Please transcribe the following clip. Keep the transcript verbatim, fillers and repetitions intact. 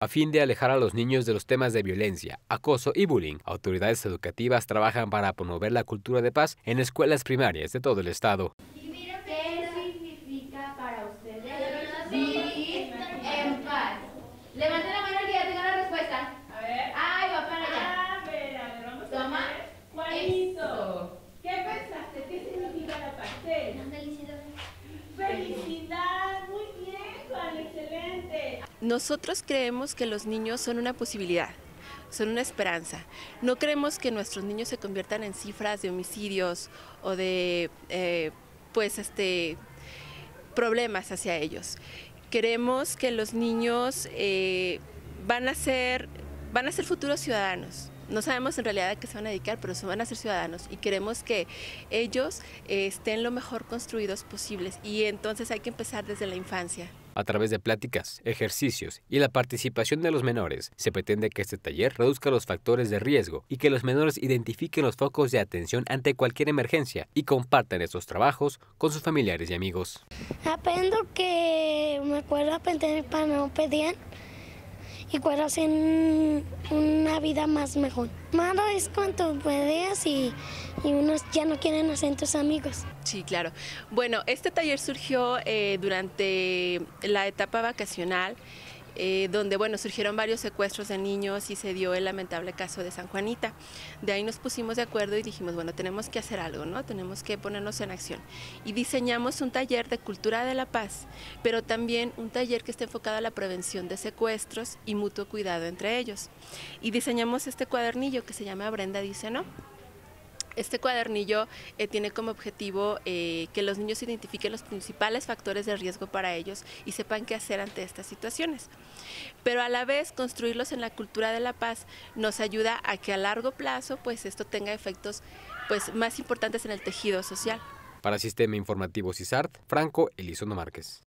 A fin de alejar a los niños de los temas de violencia, acoso y bullying, autoridades educativas trabajan para promover la cultura de paz en escuelas primarias de todo el estado. ¿Qué significa para ustedes vivir en paz? Levanten la mano el que ya tenga la respuesta. A ver. Ay, va para allá. A ver, a ver, vamos Toma. a ver. Juanito, ¿qué pensaste? ¿Qué significa la paz? Felicidad. Felicidad, muy bien, Juan, excelente. Nosotros creemos que los niños son una posibilidad, son una esperanza. No creemos que nuestros niños se conviertan en cifras de homicidios o de eh, pues este, problemas hacia ellos. Queremos que los niños eh, van a ser, van a ser futuros ciudadanos. No sabemos en realidad a qué se van a dedicar, pero se van a ser ciudadanos y queremos que ellos eh, estén lo mejor construidos posibles y entonces hay que empezar desde la infancia. A través de pláticas, ejercicios y la participación de los menores, se pretende que este taller reduzca los factores de riesgo y que los menores identifiquen los focos de atención ante cualquier emergencia y compartan estos trabajos con sus familiares y amigos. Aprendo que me acuerdo aprender para no pedir y cuando hacen una vida más mejor. Malo es cuando peleas y, y unos ya no quieren hacer tus amigos. Sí, claro. Bueno, este taller surgió eh, durante la etapa vacacional, eh, donde bueno, surgieron varios secuestros de niños y se dio el lamentable caso de San Juanita. De ahí nos pusimos de acuerdo y dijimos, bueno, tenemos que hacer algo, ¿no? Tenemos que ponernos en acción. Y diseñamos un taller de cultura de la paz, pero también un taller que esté enfocado a la prevención de secuestros y mutuo cuidado entre ellos. Y diseñamos este cuadernillo que se llama Brenda dice no. Este cuadernillo eh, tiene como objetivo eh, que los niños identifiquen los principales factores de riesgo para ellos y sepan qué hacer ante estas situaciones. Pero a la vez construirlos en la cultura de la paz nos ayuda a que a largo plazo pues esto tenga efectos pues, más importantes en el tejido social. Para Sistema Informativo CISART, Franco Elizondo Márquez.